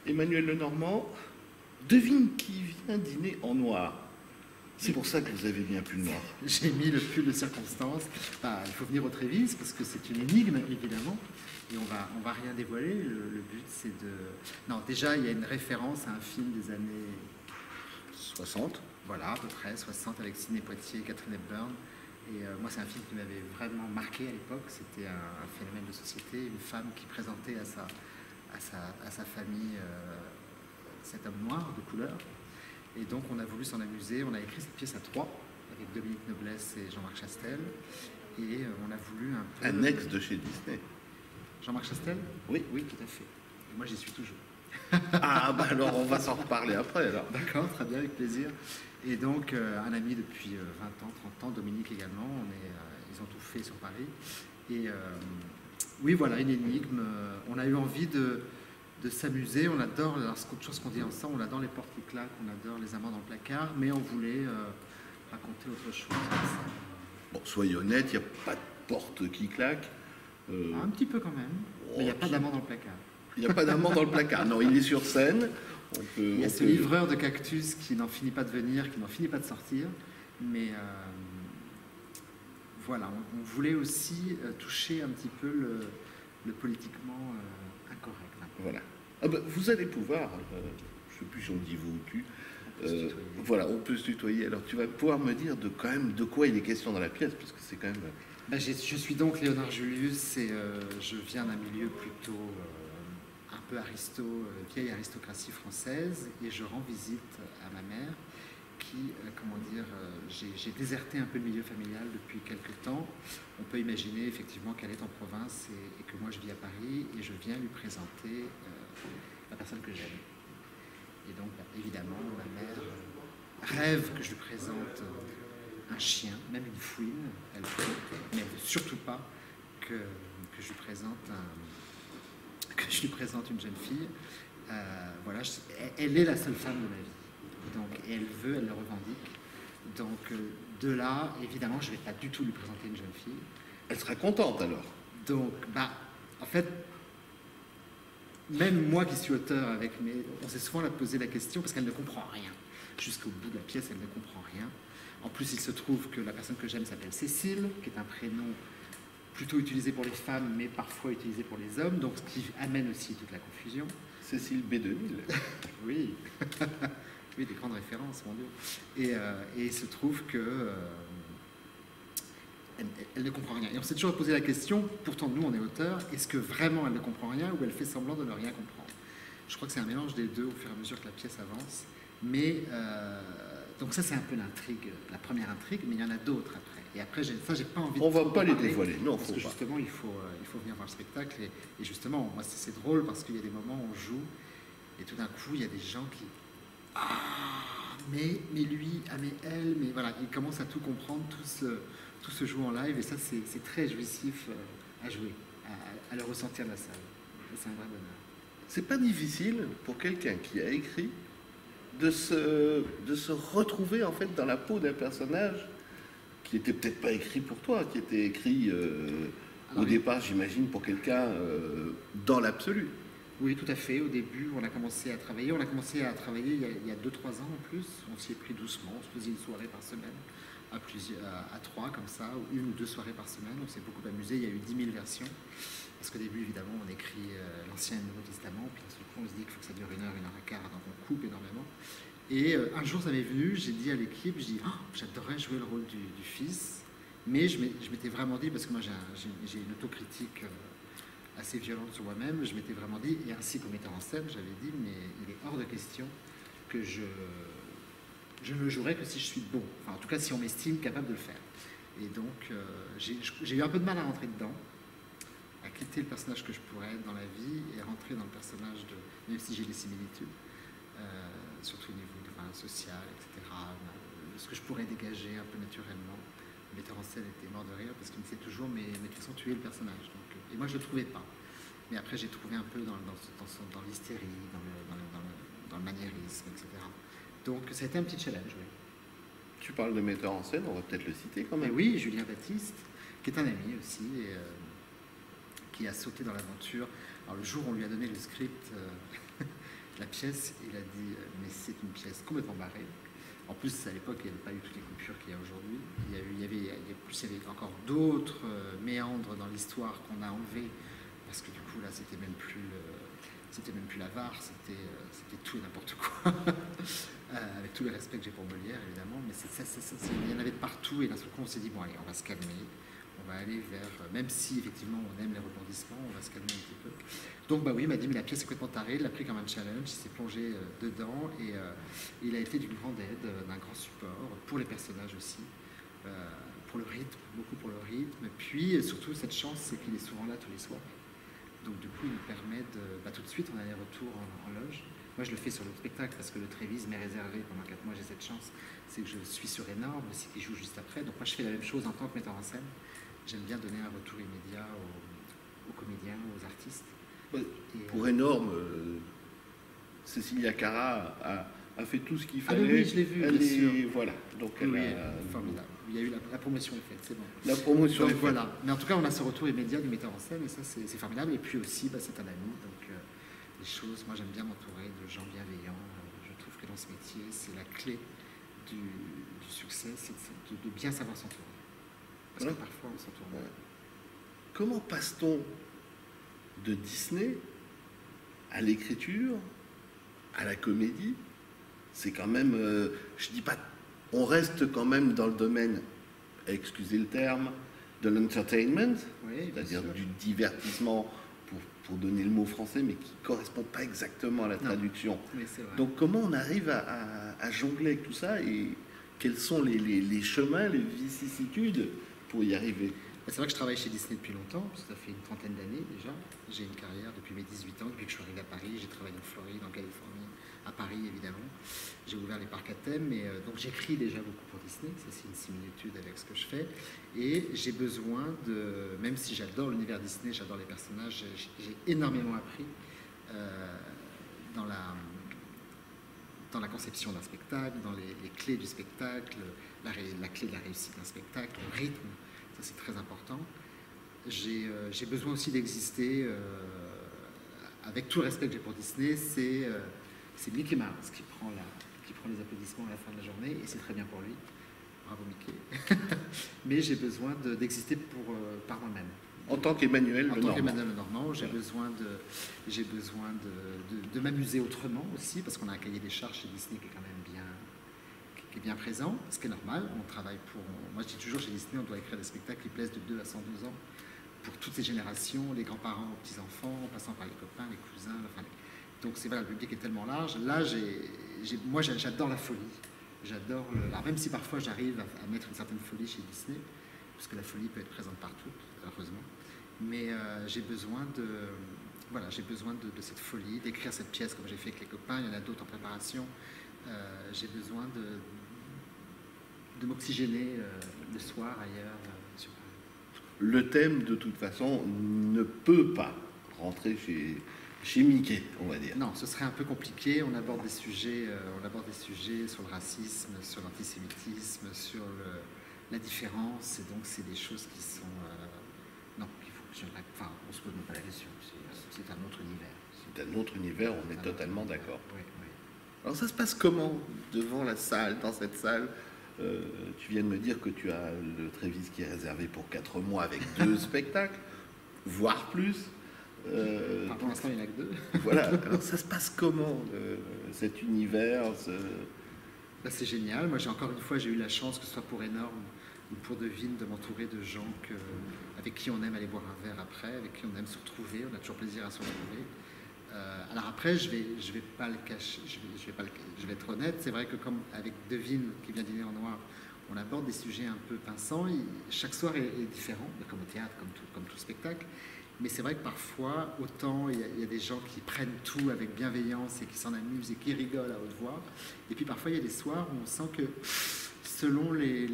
Emmanuel Lenormand, devine qui vient dîner en noir. C'est pour ça que vous avez bien plus noir. J'ai mis le pull de circonstance. Bah, il faut venir au Trévise parce que c'est une énigme, évidemment. Et on va rien dévoiler. Le but, c'est de... Non, déjà, il y a une référence à un film des années 60. Voilà, à peu près, 60, avec Sidney Poitier et Catherine Hepburn. Et moi, c'est un film qui m'avait vraiment marqué à l'époque. C'était un phénomène de société, une femme qui présentait à sa famille cet homme noir de couleur. Et donc, on a voulu s'en amuser. On a écrit cette pièce à trois, avec Dominique Noblesse et Jean-Marc Chastel. Et on a voulu un peu... Un ex de chez Disney. Jean-Marc Chastel? Oui. Oui, tout à fait. Et moi, j'y suis toujours. Ah, bah alors on va s'en reparler après, alors. D'accord, très bien, avec plaisir. Et donc, un ami depuis 20 ans, 30 ans, Dominique également, ils ont tout fait sur Paris. Et oui, voilà, une énigme. On a eu envie de s'amuser. On adore, autre chose qu'on dit ensemble, on adore les portes qui claquent, on adore les amants dans le placard, mais on voulait raconter autre chose. Bon, soyez honnête, il n'y a pas de porte qui claque. Un petit peu quand même, mais il n'y a pas d'amant dans le placard. Il n'y a pas d'amant dans le placard. Non, il est sur scène. Il y a ce livreur de cactus qui n'en finit pas de venir, qui n'en finit pas de sortir. Mais voilà, on voulait aussi toucher un petit peu le politiquement incorrect. Voilà. Ah bah, vous allez pouvoir, je ne sais plus si on dit vous ou tu, voilà, on peut se tutoyer. Alors tu vas pouvoir me dire quand même de quoi il est question dans la pièce, parce que c'est quand même... Ben, je suis donc Léonard Julius et je viens d'un milieu plutôt un peu vieille aristocratie française, et je rends visite à ma mère qui, comment dire, j'ai déserté un peu le milieu familial depuis quelques temps. On peut imaginer effectivement qu'elle est en province et que moi je vis à Paris, et je viens lui présenter la personne que j'aime. Et donc évidemment ma mère rêve que je lui présente un chien, même une fouine, elle peut, mais elle ne veut surtout pas que je lui présente une jeune fille. Voilà, elle est la seule femme de ma vie. Donc elle veut, elle le revendique. Donc de là, évidemment, je ne vais pas du tout lui présenter une jeune fille. Elle sera contente alors. Donc, en fait, même moi qui suis auteur, on s'est souvent posé la question parce qu'elle ne comprend rien. Jusqu'au bout de la pièce, elle ne comprend rien. En plus, il se trouve que la personne que j'aime s'appelle Cécile, qui est un prénom plutôt utilisé pour les femmes, mais parfois utilisé pour les hommes, donc ce qui amène aussi toute la confusion. Cécile B2000. Oui, oui, des grandes références, mon Dieu. Et il se trouve que elle ne comprend rien. Et on s'est toujours posé la question, pourtant nous on est auteurs, est-ce que vraiment elle ne comprend rien ou elle fait semblant de ne rien comprendre? Je crois que c'est un mélange des deux au fur et à mesure que la pièce avance. Mais donc ça c'est un peu l'intrigue, la première intrigue, mais il y en a d'autres après. Et après j'ai pas envie de... On va pas les dévoiler, non, parce que justement il faut venir voir le spectacle. Et justement, moi c'est drôle parce qu'il y a des moments où on joue et tout d'un coup il y a des gens qui... Ah, mais lui, ah mais elle, mais voilà, ils commencent à tout comprendre, tout se joue en live, et ça c'est très jouissif à jouer, à le ressentir de la salle. C'est un vrai bonheur. C'est pas difficile pour quelqu'un qui a écrit de se retrouver en fait dans la peau d'un personnage qui était peut-être pas écrit pour toi, qui était écrit au départ, j'imagine, pour quelqu'un dans l'absolu. Oui, tout à fait. Au début, on a commencé à travailler. On a commencé à travailler il y a 2-3 ans en plus. On s'y est pris doucement. On se faisait une soirée par semaine, à 3 comme ça, ou 1 ou 2 soirées par semaine. On s'est beaucoup amusé. Il y a eu 10 000 versions. Parce qu'au début, évidemment, on écrit l'Ancien et le Nouveau Testament. Puis d'un seul coup, on se dit qu'il faut que ça dure 1 heure et quart. Donc on coupe énormément. Et un jour, ça m'est venu. J'ai dit à l'équipe, j'adorerais jouer le rôle du fils. Mais je m'étais vraiment dit, parce que moi j'ai une autocritique assez violente sur moi-même, je m'étais vraiment dit, et ainsi qu'au metteur en scène, j'avais dit, mais il est hors de question que je ne jouerai que si je suis bon. Enfin, en tout cas, si on m'estime capable de le faire. Et donc, j'ai eu un peu de mal à rentrer dedans, à quitter le personnage que je pourrais être dans la vie et rentrer dans le personnage même si j'ai des similitudes, surtout au niveau social, etc., ce que je pourrais dégager un peu naturellement. Le metteur en scène était mort de rire parce qu'il me disait toujours, mais de toute façon, tu es le personnage. Donc, et moi, je ne le trouvais pas. Mais après, j'ai trouvé un peu dans l'hystérie, dans le maniérisme, etc. Donc, ça a été un petit challenge, oui. Tu parles de metteur en scène, on va peut-être le citer quand même. Mais oui, Julien Baptiste, qui est un ami aussi, et qui a sauté dans l'aventure. Alors, le jour où on lui a donné le script, la pièce, il a dit mais c'est une pièce complètement barrée. En plus, à l'époque, il n'y avait pas eu toutes les coupures qu'il y a aujourd'hui. Il y avait encore d'autres méandres dans l'histoire qu'on a enlevés, parce que du coup, là, c'était même plus la VAR, c'était tout et n'importe quoi. Avec tout le respect que j'ai pour Molière, évidemment, mais il y en avait de partout, et d'un seul coup, on s'est dit, bon, allez, on va se calmer, on va aller vers, même si, effectivement, on aime les rebondissements, on va se calmer un petit peu. Donc, bah oui, il m'a dit, mais la pièce est complètement tarée, il l'a pris comme un challenge, il s'est plongé dedans, et il a été d'une grande aide, d'un grand support, pour les personnages aussi, pour le rythme, beaucoup pour le rythme, et puis, surtout, cette chance, c'est qu'il est souvent là tous les soirs. Donc, du coup, il me permet de, tout de suite, on a les retours en loge. Moi, je le fais sur le spectacle parce que le Trévise m'est réservé pendant 4 mois. J'ai cette chance, c'est que je suis sur Énorme, aussi qui joue juste après. Donc, moi, je fais la même chose en tant que metteur en scène. J'aime bien donner un retour immédiat aux comédiens, aux artistes. Ouais, pour Énorme, Cécilia Cara a fait tout ce qu'il fallait. Ah oui, je l'ai vu, bien sûr. Voilà. Donc, oui, formidable. Il y a eu la promotion est faite, c'est bon. La promotion est faite. Voilà. Mais en tout cas, on a ce retour immédiat du metteur en scène et ça, c'est formidable. Et puis aussi, c'est un ami. Donc, les choses, moi, j'aime bien m'entourer de gens bienveillants. Je trouve que dans ce métier, c'est la clé du succès, c'est de bien savoir s'entourer. Parce que parfois, on s'entoure mal. Comment passe-t-on de Disney à l'écriture, à la comédie? C'est quand même, je dis pas, on reste quand même dans le domaine, excusez le terme, de l'entertainment, oui, c'est-à-dire du divertissement, pour donner le mot français, mais qui ne correspond pas exactement à la traduction. Oui, c'est vrai. Donc comment on arrive à jongler avec tout ça et quels sont les chemins, les vicissitudes pour y arriver? C'est vrai que je travaille chez Disney depuis longtemps, ça fait une trentaine d'années déjà. J'ai une carrière depuis mes 18 ans, depuis que je suis arrivé à Paris. J'ai travaillé en Floride, en Californie, à Paris évidemment. J'ai ouvert les parcs à thème, et donc j'écris déjà beaucoup pour Disney, ça c'est une similitude avec ce que je fais. Et j'ai besoin de, même si j'adore l'univers Disney, j'adore les personnages, j'ai énormément appris dans la conception d'un spectacle, dans les clés du spectacle, la clé de la réussite d'un spectacle, le rythme. Ça, c'est très important. J'ai besoin aussi d'exister avec tout le respect que j'ai pour Disney. C'est Mickey Mouse qui prend les applaudissements à la fin de la journée, et c'est très bien pour lui. Bravo Mickey. Mais j'ai besoin d'exister par moi-même. En tant qu'Emmanuel Lenormand. En tant qu'Emmanuel Lenormand, j'ai besoin de m'amuser autrement aussi, parce qu'on a un cahier des charges chez Disney qui est quand même bien présent, ce qui est normal. On travaille pour... Moi, je dis toujours, chez Disney, on doit écrire des spectacles qui plaisent de 2 à 112 ans pour toutes ces générations, les grands-parents aux petits-enfants, en passant par les copains, les cousins. Enfin, donc, c'est vrai, le public est tellement large. Là, moi, j'adore la folie. J'adore l'art, même si parfois j'arrive à mettre une certaine folie chez Disney, parce que la folie peut être présente partout, heureusement. Mais j'ai besoin de cette folie, d'écrire cette pièce comme j'ai fait avec les copains. Il y en a d'autres en préparation. J'ai besoin de m'oxygéner le soir ailleurs sur Paris. Le thème, de toute façon, ne peut pas rentrer chez Mickey, on va dire. Non, ce serait un peu compliqué. On aborde des sujets sur le racisme, sur l'antisémitisme, sur la différence, et donc c'est des choses qui sont... non, on se pose même pas la question. C'est un autre univers. C'est un autre univers, on est totalement d'accord. Oui. Alors ça se passe comment devant la salle, dans cette salle? Tu viens de me dire que tu as le Trévise qui est réservé pour 4 mois avec 2 spectacles, voire plus. Pour l'instant, il n'y en a que 2. Voilà. Alors ça se passe comment, cet univers C'est génial. Moi, encore une fois, j'ai eu la chance, que ce soit pour Énorme ou pour Devine, de m'entourer de gens avec qui on aime aller boire un verre après, avec qui on aime se retrouver. On a toujours plaisir à se retrouver. Alors après, je vais pas le cacher, je vais être honnête. C'est vrai que comme avec Devine, qui vient dîner en noir, on aborde des sujets un peu pinçants. Chaque soir est différent, comme au théâtre, comme tout spectacle. Mais c'est vrai que parfois, autant il y a des gens qui prennent tout avec bienveillance et qui s'en amusent et qui rigolent à haute voix. Et puis parfois, il y a des soirs où on sent que selon les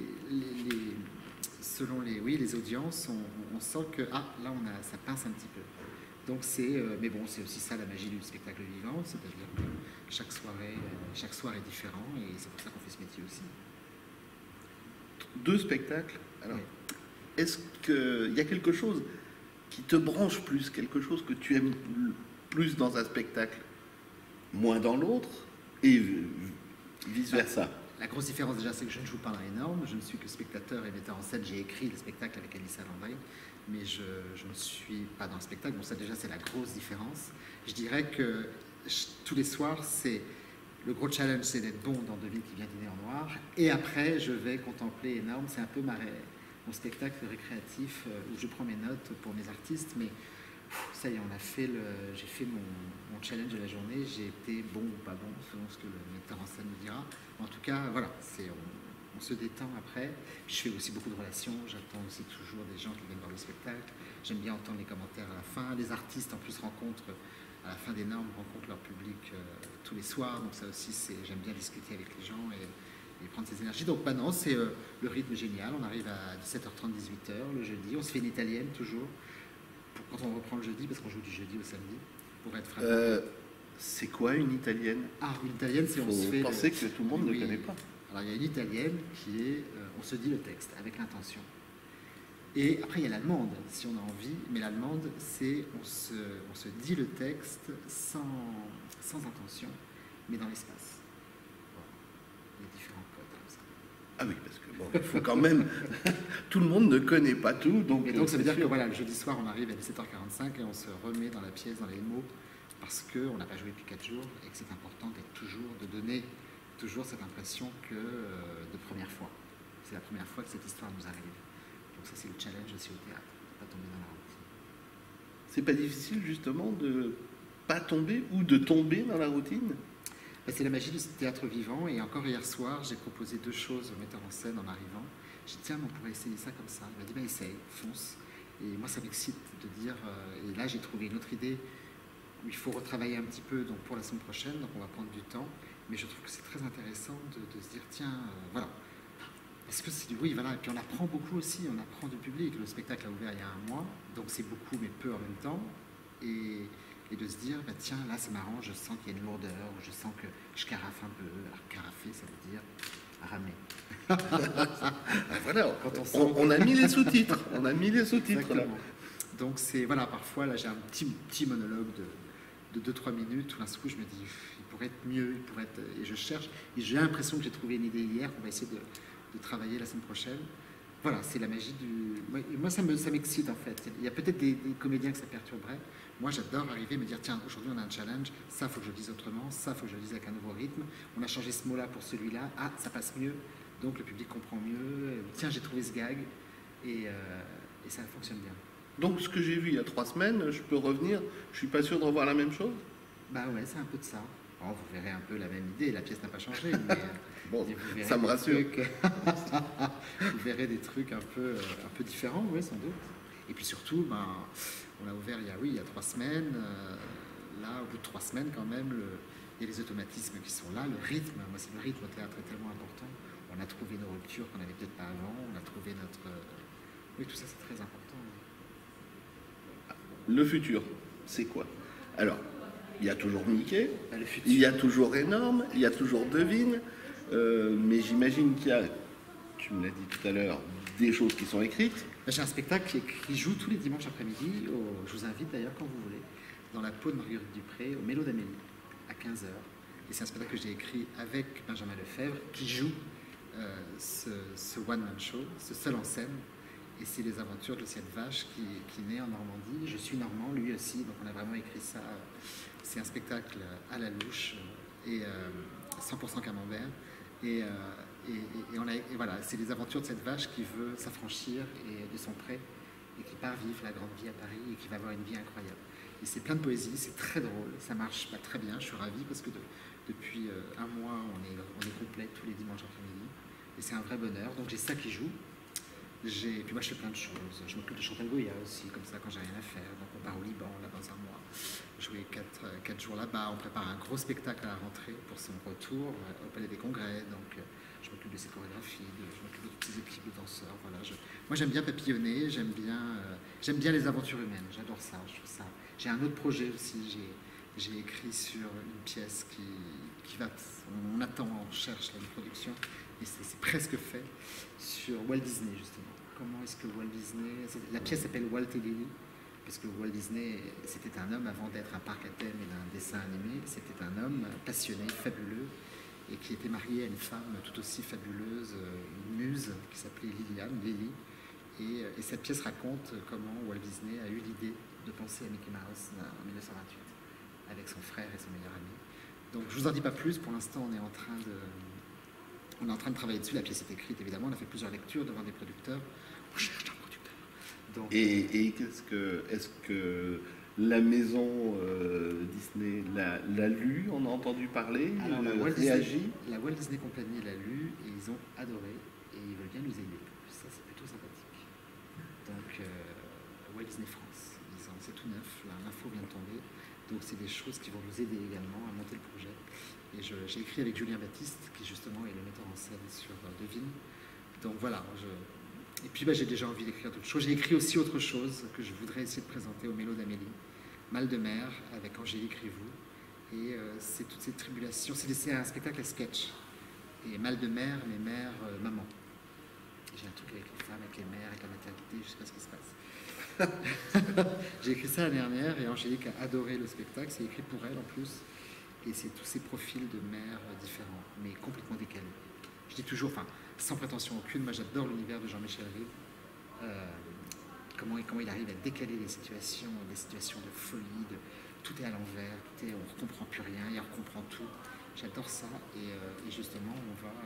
audiences, on sent que là, ça pince un petit peu. Donc mais bon, c'est aussi ça la magie du spectacle vivant, c'est-à-dire que chaque soir est différent, et c'est pour ça qu'on fait ce métier aussi. 2 spectacles. Alors, oui. Est-ce qu'il y a quelque chose qui te branche plus, quelque chose que tu aimes plus dans un spectacle? moins dans l'autre, et vice-versa. La grosse différence déjà, c'est que je ne joue pas dans les normes, je ne suis que spectateur et metteur en scène. J'ai écrit le spectacle avec Alice Landry, mais je ne suis pas dans le spectacle. Bon, ça déjà, c'est la grosse différence. Je dirais que tous les soirs, c'est le gros challenge, c'est d'être bon dans Devine qui vient dîner en noir. Et après, je vais contempler énorme. C'est un peu mon spectacle récréatif où je prends mes notes pour mes artistes, mais ça y est, j'ai fait mon challenge de la journée, j'ai été bon ou pas bon, selon ce que le metteur en scène nous dira. En tout cas, voilà, on se détend après. Je fais aussi beaucoup de relations, j'attends aussi toujours des gens qui viennent voir le spectacle. J'aime bien entendre les commentaires à la fin. Les artistes, en plus, à la fin des normes, rencontrent leur public tous les soirs. Donc ça aussi, j'aime bien discuter avec les gens et prendre ses énergies. Donc non, c'est le rythme génial. On arrive à 17h30, 18h le jeudi. On se fait une italienne toujours. Quand on reprend le jeudi, parce qu'on joue du jeudi au samedi, pour être vraiment... c'est quoi une italienne? Une italienne, c'est on se fait... Vous pensez que tout le monde ne connaît pas. Alors il y a une italienne qui est, on se dit le texte avec l'intention. Et après il y a l'allemande, si on a envie, mais l'allemande, c'est on se dit le texte sans intention, mais dans l'espace. Voilà. Il y a différents codes comme ça. Ah oui, parce que bon, il faut quand même... tout le monde ne connaît pas tout, donc... Et donc ça veut dire que voilà, le jeudi soir, on arrive à 17h45 et on se remet dans la pièce, dans les mots, parce qu'on n'a pas joué depuis 4 jours et que c'est important de donner toujours cette impression de première fois. C'est la première fois que cette histoire nous arrive. Donc ça, c'est le challenge aussi au théâtre, de ne pas tomber dans la routine. C'est pas difficile justement de pas tomber ou de tomber dans la routine? C'est la magie du théâtre vivant. Et encore hier soir, j'ai proposé 2 choses au metteur en scène en arrivant. J'ai dit, tiens, on pourrait essayer ça comme ça. Il m'a dit, essaye, fonce. Et moi, ça m'excite de dire... et là, j'ai trouvé une autre idée où il faut retravailler un petit peu donc pour la semaine prochaine. Donc, on va prendre du temps. Mais je trouve que c'est très intéressant de se dire, tiens, voilà. Parce que c'est du oui, voilà. Et puis, on apprend beaucoup aussi. On apprend du public. Le spectacle a ouvert il y a 1 mois. Donc, c'est beaucoup, mais peu en même temps. Et de se dire, tiens, là, c'est marrant. Je sens qu'il y a une lourdeur. Ou je sens que je carafe un peu. Alors, carafer, ça veut dire ramer. Voilà, on a mis les sous-titres. On a mis les sous-titres là. Donc c'est voilà, parfois là j'ai un petit monologue de 2-3 minutes où d'un coup je me dis il pourrait être mieux, et je cherche et j'ai l'impression que j'ai trouvé une idée hier qu'on va essayer de travailler la semaine prochaine. Voilà, c'est la magie du... Moi ça m'excite en fait. Il y a peut-être des comédiens que ça perturberait. Moi j'adore arriver et me dire tiens, aujourd'hui on a un challenge, ça faut que je le dise autrement, ça faut que je le dise avec un nouveau rythme, on a changé ce mot-là pour celui-là, ça passe mieux, donc le public comprend mieux, tiens j'ai trouvé ce gag, et ça fonctionne bien. Donc ce que j'ai vu il y a 3 semaines, je peux revenir, je suis pas sûr de revoir la même chose? Bah ouais, c'est un peu de ça. Oh, vous verrez un peu la même idée, la pièce n'a pas changé, mais bon, ça me rassure. Vous verrez des trucs un peu différents, oui, sans doute. Et puis surtout, on a ouvert il y a 3 semaines. Là, au bout de 3 semaines, quand même, il y a les automatismes qui sont là. Le rythme, moi, c'est le rythme au théâtre est tellement important. On a trouvé nos ruptures qu'on n'avait peut-être pas avant. On a trouvé notre... Oui, tout ça, c'est très important. Le futur, c'est quoi? Alors, il y a toujours Mickey, il y a toujours Énorme, il y a toujours Devine, mais j'imagine qu'il y a, tu me l'as dit tout à l'heure, des choses qui sont écrites. J'ai un spectacle qui joue tous les dimanches après-midi, je vous invite d'ailleurs quand vous voulez, dans la peau de Marguerite Dupré, au Mélo d'Amélie, à 15h. Et c'est un spectacle que j'ai écrit avec Benjamin Lefebvre, qui joue ce one-man show, ce seul en scène. Et c'est les aventures de cette vache qui naît en Normandie. Je suis normand, lui aussi, donc on a vraiment écrit ça. C'est un spectacle à la louche, et 100% camembert. Et voilà, c'est les aventures de cette vache qui veut s'affranchir de son pré et qui part vivre la grande vie à Paris et qui va avoir une vie incroyable. Et c'est plein de poésie, c'est très drôle, ça marche pas très bien, je suis ravi parce que depuis 1 mois, on est complet tous les dimanches après-midi. Et c'est un vrai bonheur, donc j'ai ça qui joue. Puis moi je fais plein de choses, je m'occupe de Chantal Goya aussi, comme ça quand j'ai rien à faire, donc on part au Liban là dans 1 mois, jouer 4 jours là-bas, on prépare un gros spectacle à la rentrée pour son retour au Palais des Congrès, donc je m'occupe de ses chorégraphies, je m'occupe de toutes ses équipes de danseurs, voilà. Moi j'aime bien papillonner, j'aime bien les aventures humaines, j'adore ça, je trouve ça. J'ai un autre projet aussi, j'ai écrit sur une pièce qui va, on attend, on cherche une production, et c'est presque fait, sur Walt Disney justement. Comment est-ce que Walt Disney... La pièce s'appelle Walt et Lily. parce que Walt Disney, c'était un homme avant d'être un parc à thème et d'un dessin animé, c'était un homme passionné, fabuleux, et qui était marié à une femme tout aussi fabuleuse, une muse qui s'appelait Liliane, Lily. Et cette pièce raconte comment Walt Disney a eu l'idée de penser à Mickey Mouse en 1928, avec son frère et son meilleur ami. Donc je ne vous en dis pas plus, pour l'instant on est en train de travailler dessus, la pièce est écrite évidemment, on a fait plusieurs lectures devant des producteurs, on cherche un producteur. Donc, Et est-ce que la maison Disney l'a lu, on a entendu parler, alors, réagi? La Walt Disney Company l'a lu et ils ont adoré et ils veulent bien nous aider. Ça c'est plutôt sympathique. Donc Walt Disney France, c'est tout neuf, l'info vient de tomber. Donc c'est des choses qui vont nous aider également à monter le projet. Et j'ai écrit avec Julien Baptiste, qui justement est le metteur en scène sur Devine. Donc voilà, et puis j'ai déjà envie d'écrire d'autres choses. J'ai écrit aussi autre chose que je voudrais essayer de présenter au Mélo d'Amélie, Mal de mer, avec Angélique Rivou. Et c'est toutes ces tribulations, c'est un spectacle à sketch. Et Mal de mer, mes mères, maman. J'ai un truc avec les femmes, avec les mères, avec la maternité, je ne sais pas ce qui se passe. J'ai écrit ça l'année dernière et Angélique a adoré le spectacle, c'est écrit pour elle en plus. Et c'est tous ces profils de mères différents, mais complètement décalés. Je dis toujours, enfin, sans prétention aucune, moi j'adore l'univers de Jean-Michel Rive. Comment il arrive à décaler les situations de folie, tout est à l'envers, on ne comprend plus rien et on comprend tout. J'adore ça et justement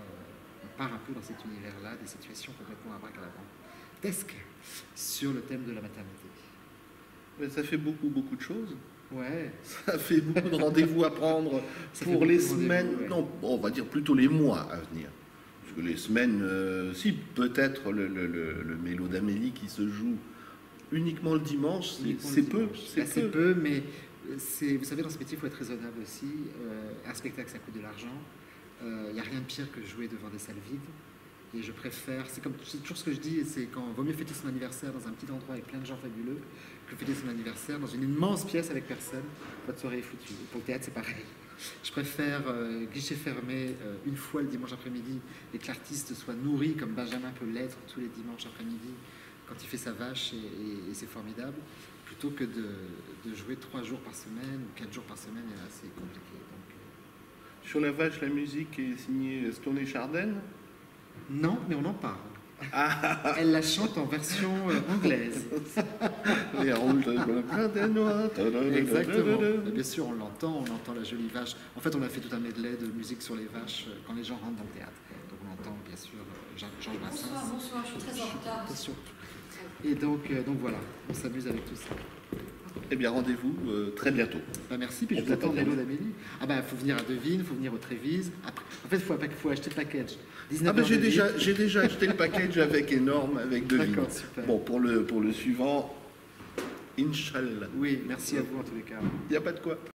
on part un peu dans cet univers-là, des situations complètement abracadabrantes sur le thème de la maternité. Mais ça fait beaucoup de choses. Ouais. Ça fait beaucoup de rendez-vous à prendre pour les semaines, ouais. Non, on va dire plutôt les mois à venir. Parce que les semaines, si, peut-être le Mélo d'Amélie qui se joue uniquement le dimanche, c'est peu. C'est peu, mais vous savez, dans ce métier, il faut être raisonnable aussi. Un spectacle, ça coûte de l'argent. Il n'y a rien de pire que jouer devant des salles vides. Et je préfère, c'est toujours ce que je dis, c'est quand vaut mieux fêter son anniversaire dans un petit endroit avec plein de gens fabuleux que fêter son anniversaire dans une immense pièce avec personne. Votre soirée est foutue. Pour le théâtre, c'est pareil. Je préfère guichet fermé une fois le dimanche après-midi et que l'artiste soit nourri comme Benjamin peut l'être tous les dimanches après-midi quand il fait sa vache et c'est formidable, plutôt que de jouer 3 jours par semaine ou 4 jours par semaine, et là c'est compliqué. Donc, Sur la vache, la musique est signée Stone et Chardin. non, mais on en parle. Elle la chante en version anglaise. Les rôles de plein des noix. Exactement. Et bien sûr, on entend la jolie vache. En fait, on a fait tout un medley de musique sur les vaches quand les gens rentrent dans le théâtre. Donc on entend bien sûr Georges Brassens. Bonsoir, je suis très en retard. Attention. Et donc voilà, on s'amuse avec tout ça. Eh bien, rendez-vous très bientôt. Merci, puis je vous attends Mélo d'Amélie. Il faut venir à Devine, il faut venir au Trévise. Après, en fait, il faut acheter le package. J'ai déjà acheté le package avec énorme, avec Devine. D'accord, super. Bon, pour le suivant, Inch'Allah. Oui, merci à vous en tous les cas. Il n'y a pas de quoi.